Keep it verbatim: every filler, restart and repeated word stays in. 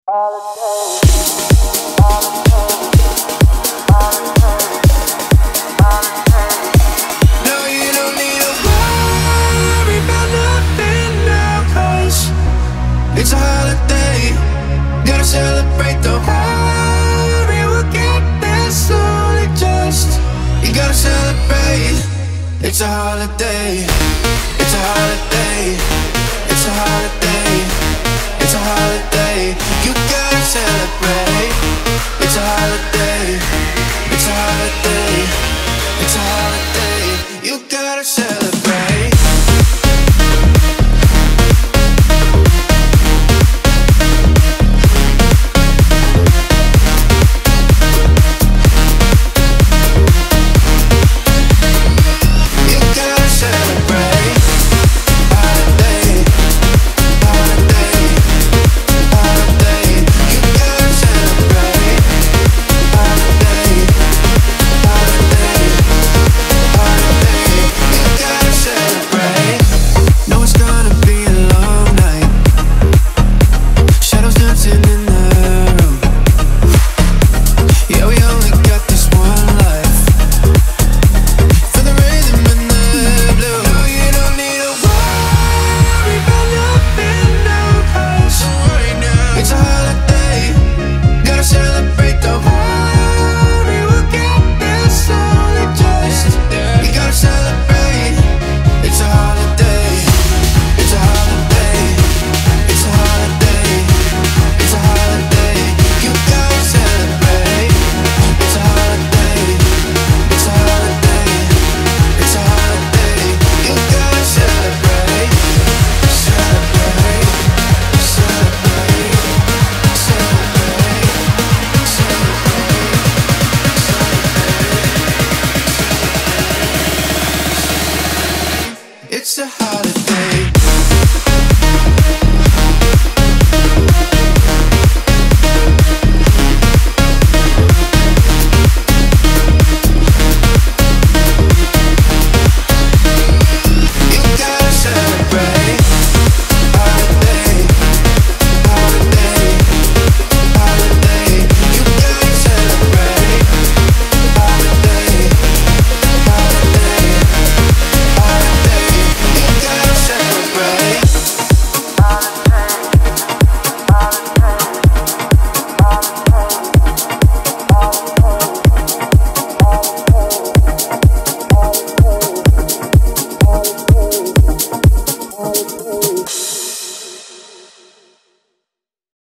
It's a holiday, gotta celebrate the worry. We'll get there slowly, just you gotta celebrate. It's a holiday, it's a holiday, it's a holiday, it's a holiday. You gotta celebrate. It's a holiday, it's a holiday, it's a holiday. You gotta celebrate.